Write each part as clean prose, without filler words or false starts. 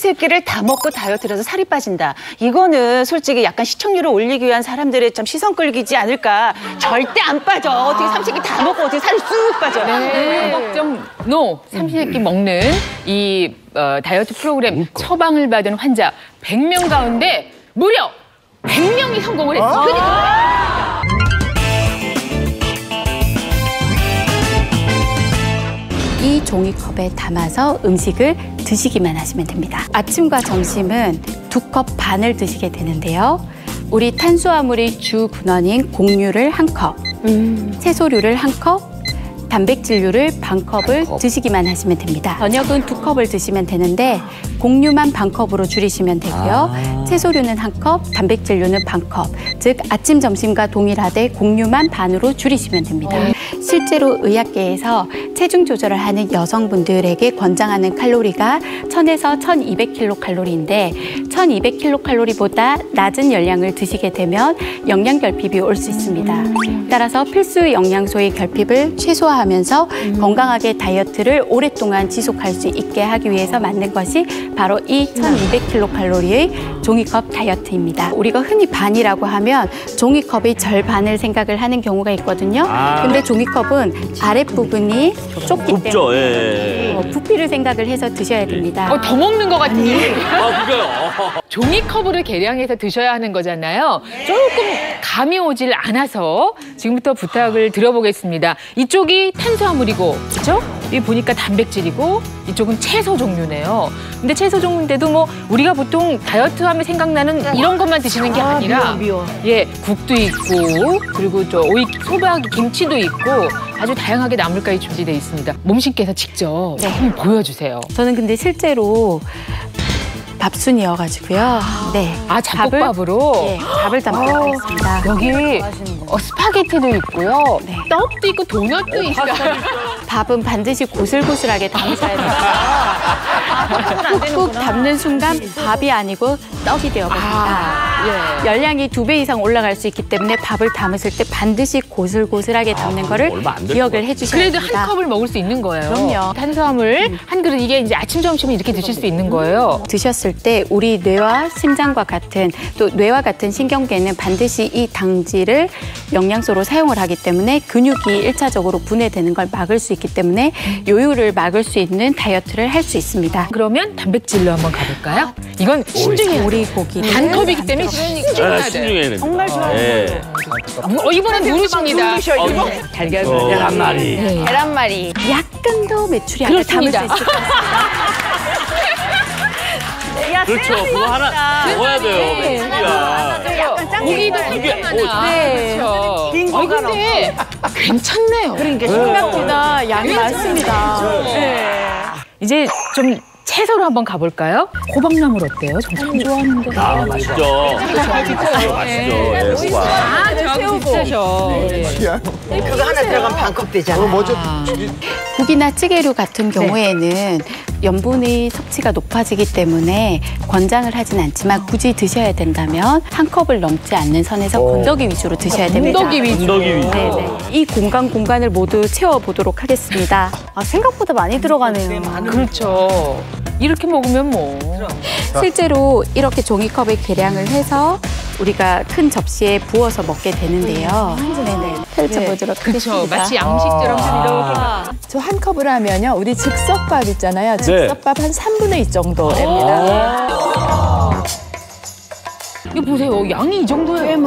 삼시세끼를 다 먹고 다이어트를 해서 살이 빠진다. 이거는 솔직히 약간 시청률을 올리기 위한 사람들의 좀 시선 끌기지 않을까. 절대 안 빠져. 어떻게 삼시세끼 다 먹고 어떻게 살이 쑥 빠져. 네. 걱정 노. 삼시세끼 먹는 이 다이어트 프로그램 처방을 받은 환자 100명 가운데 무려 100명이 성공을 했습니다. 이 종이컵에 담아서 음식을 드시기만 하시면 됩니다. 아침과 점심은 2컵 반을 드시게 되는데요. 우리 탄수화물의 주 근원인 곡류를 1컵, 채소류를 1컵, 단백질류를 반컵을 드시기만 하시면 됩니다. 저녁은 2컵을 드시면 되는데 곡류만 반컵으로 줄이시면 되고요. 채소류는 1컵, 단백질류는 반컵. 즉 아침, 점심과 동일하되 곡류만 반으로 줄이시면 됩니다. 실제로 의학계에서 체중 조절을 하는 여성분들에게 권장하는 칼로리가 1000에서 1200kcal인데 1200kcal보다 낮은 열량을 드시게 되면 영양결핍이 올 수 있습니다. 따라서 필수 영양소의 결핍을 최소화하면서 건강하게 다이어트를 오랫동안 지속할 수 있게 하기 위해서 만든 것이 바로 이 1200kcal의 종이컵 다이어트입니다. 우리가 흔히 반이라고 하면 종이컵의 절반을 생각을 하는 경우가 있거든요. 근데 종이컵은 아랫부분이 좁기 때문에 부피를 생각을 해서 드셔야 됩니다. 더 먹는 것 같은 느낌. 그래요? 종이컵으로 계량해서 드셔야 하는 거잖아요. 조금 감이 오질 않아서 지금부터 부탁을 드려보겠습니다. 이쪽이 탄수화물이고, 그렇죠? 여기 보니까 단백질이고 이쪽은 채소 종류네요. 근데 채소 종류인데도 뭐 우리가 보통 다이어트 하면 생각나는 이런 것만 드시는 게 아니라 예, 국도 있고 그리고 저 오이, 소박, 김치도 있고 아주 다양하게 나물까지 준비되어 있습니다. 몸신께서 직접 한번 보여주세요. 저는 근데 실제로 밥순이어가지고요. 네. 잡곡밥으로? 네, 밥을 담고 있습니다. 여기 스파게티도 있고요. 네. 떡도 있고 도넛도 있어요. 밥은 반드시 고슬고슬하게 담으셔야 돼요. 꾹꾹 담는 순간 밥이 아니고 떡이 되어버립니다. 열량이 2배 이상 올라갈 수 있기 때문에 밥을 담으실 때 반드시 고슬고슬하게 담는 거를 기억을 해주셔야 됩니다. 그래도 한 컵을 먹을 수 있는 거예요. 그럼요. 탄수화물 한 그릇 이게 이제 아침, 점심에 이렇게 드실 수 있는 거예요. 드셨을 때 우리 뇌와 심장과 같은 또 뇌와 같은 신경계는 반드시 이 당질을 영양소로 사용을 하기 때문에 근육이 1차적으로 분해되는 걸 막을 수 있기 때문에 요요를 막을 수 있는 다이어트를 할 수 있습니다. 그러면 단백질로 한번 가볼까요? 이건 신중해야 우리 고기 단컵이기 때문에 신중해야 돼요. 신중해야 정말 좋아요. 이번엔 누르십니다. 달걀 계란말이. 계란말이. 약간 더 메추리알을 담을 수 있을 것 같습니다. 그렇죠. 그거 하나 먹어야 돼요. 약간 고기도 이게 그렇죠. 근데 괜찮네요. 그러니까 생각보다 양이 많습니다. 이제 좀 채소로 한번 가볼까요? 호박나물 어때요? 저 참 좋아하는데. 맛있죠. 맛있죠. 예, 호박. 저하고 비슷하셔. 그거 하나 들어가면 반컵 되잖아. 국이나 찌개류 같은 경우에는 염분의 섭취가 높아지기 때문에 권장을 하진 않지만 굳이 드셔야 된다면 한 컵을 넘지 않는 선에서 건더기 위주로 드셔야 됩니다. 건더기 위주. 건더기 위주. 네네. 이 공간을 모두 채워보도록 하겠습니다. 생각보다 많이 들어가네요. 그렇죠. 이렇게 먹으면 뭐. 실제로 이렇게 종이컵에 계량을 해서 우리가 큰 접시에 부어서 먹게 되는데요. 네네. 펼쳐보도록 그렇죠. 하겠습니다. 마치 양식처럼 이렇게. 저 한 컵을 하면요. 우리 즉석밥 있잖아요. 즉석밥 한 3분의 2 정도 됩니다. 이거 보세요. 양이 이 정도예요. 꽤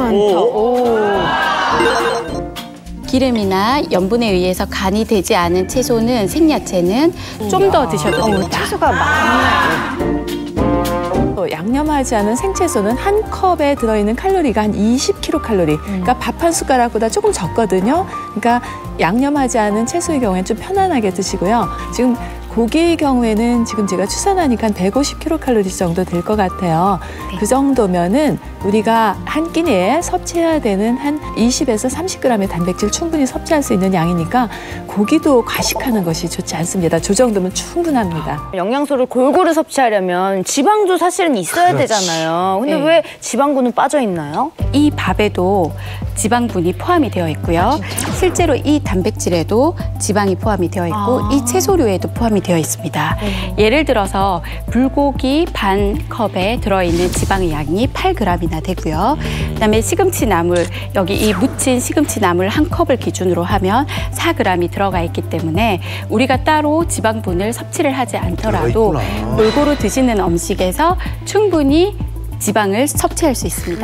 기름이나 염분에 의해서 간이 되지 않은 채소는 생야채는 좀 더 드셔도 됩니다. 채소가 많아요. 또 양념하지 않은 생채소는 한 컵에 들어있는 칼로리가 한 20kcal. 그러니까 밥 한 숟가락보다 조금 적거든요. 그러니까 양념하지 않은 채소의 경우에는 좀 편안하게 드시고요. 지금 고기의 경우에는 지금 제가 추산하니까 한 150kcal 정도 될 것 같아요. 그 정도면은 우리가 한 끼 내에 섭취해야 되는 한 20에서 30g의 단백질 충분히 섭취할 수 있는 양이니까 고기도 과식하는 것이 좋지 않습니다. 저 정도면 충분합니다. 영양소를 골고루 섭취하려면 지방도 사실은 있어야 되잖아요. 근데 왜 지방군은 빠져 있나요? 이 밥에도 지방분이 포함이 되어 있고요. 실제로 이 단백질에도 지방이 포함이 되어 있고 이 채소류에도 포함이 되어 있습니다. 예를 들어서 불고기 반 컵에 들어있는 지방의 양이 8g이나 되고요. 그다음에 시금치 나물, 여기 이 무친 시금치 나물 한 컵을 기준으로 하면 4g이 들어가 있기 때문에 우리가 따로 지방분을 섭취를 하지 않더라도 골고루 드시는 음식에서 충분히 지방을 섭취할 수 있습니다.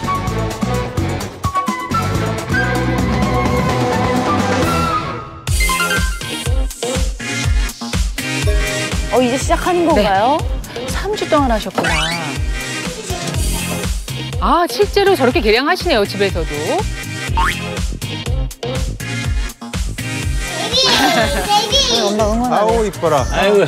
이제 시작하는 건가요? 3주 동안 하셨구나. 아, 실제로 저렇게 계량하시네요, 집에서도. 엄마 응원하네. 아우 이뻐라. 아이고.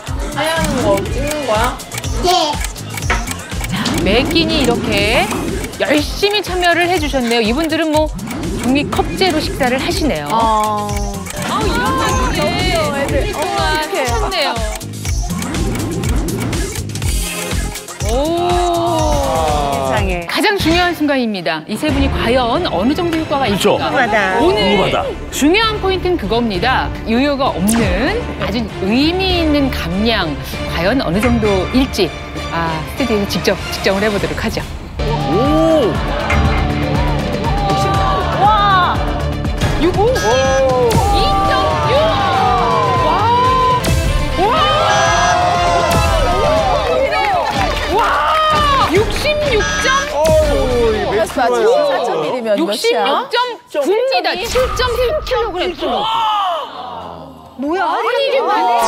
매 끼니 이렇게 열심히 참여를 해주셨네요. 이분들은 뭐 종이컵제로 식사를 하시네요. 이런 맛이네. 애들 동안 하셨네요. 오. 세상에. 가장 중요한 순간입니다. 이 세 분이 과연 어느 정도 효과가 그렇죠. 있을까? 궁금하다. 오늘 궁금하다. 중요한 포인트는 그겁니다. 유효가 없는 아주 의미 있는 감량 과연 어느 정도일지 스튜디오에서 직접 측정을 해보도록 하죠. 오. 와. 65. 2.6. 와. 66. 몇 킬로야? 4,000ml면 몇 시야? 66.9입니다. 7.3kg. 뭐야? 아니, 이게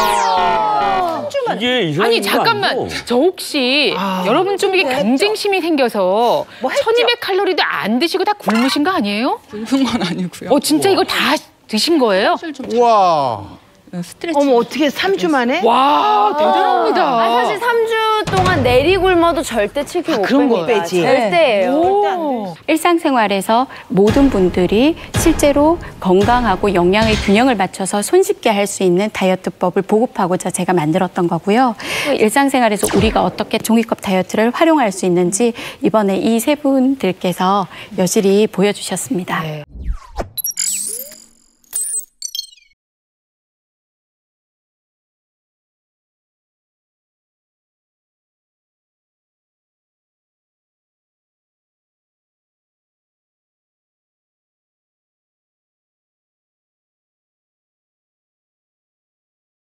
이게 이상한 아니 거 잠깐만, 아니고? 저 혹시 여러분 좀 이게 경쟁심이 생겨서 1200칼로리도 안 드시고 다 굶으신 거 아니에요? 굶은 건 아니고요. 진짜 이거 다 드신 거예요? 우와. 스트레치. 어머 어떻게 3주 만에? 와, 대단합니다. 사실 3주 동안 내리 굶어도 절대 7kg 못 그런 뺍니다. 빼지. 절대예요. 오. 일상생활에서 모든 분들이 실제로 건강하고 영양의 균형을 맞춰서 손쉽게 할 수 있는 다이어트법을 보급하고자 제가 만들었던 거고요. 일상생활에서 우리가 어떻게 종이컵 다이어트를 활용할 수 있는지 이번에 이 세 분들께서 여실히 보여주셨습니다. 네.